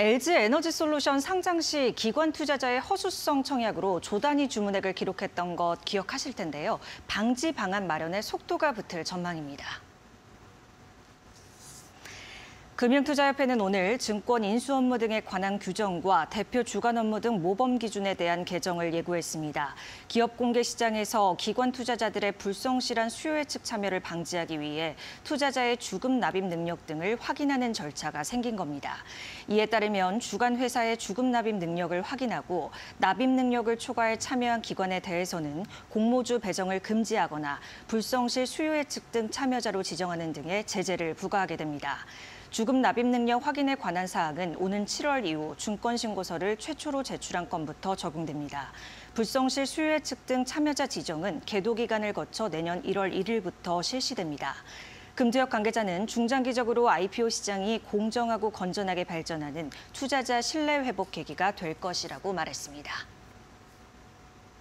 LG 에너지솔루션 상장 시 기관 투자자의 허수성 청약으로 조 단위 주문액을 기록했던 것 기억하실 텐데요. 방지 방안 마련에 속도가 붙을 전망입니다. 금융투자협회는 오늘 증권 인수 업무 등에 관한 규정과 대표 주관 업무 등 모범 기준에 대한 개정을 예고했습니다. 기업 공개 시장에서 기관 투자자들의 불성실한 수요 예측 참여를 방지하기 위해 투자자의 주금 납입 능력 등을 확인하는 절차가 생긴 겁니다. 이에 따르면 주관 회사의 주금 납입 능력을 확인하고 납입 능력을 초과해 참여한 기관에 대해서는 공모주 배정을 금지하거나 불성실 수요 예측 등 참여자로 지정하는 등의 제재를 부과하게 됩니다. 주금 납입 능력 확인에 관한 사항은 오는 7월 이후 증권신고서를 최초로 제출한 건부터 적용됩니다. 불성실 수요 예측 등 참여자 지정은 계도 기간을 거쳐 내년 1월 1일부터 실시됩니다. 금투협 관계자는 중장기적으로 IPO 시장이 공정하고 건전하게 발전하는 투자자 신뢰 회복 계기가 될 것이라고 말했습니다.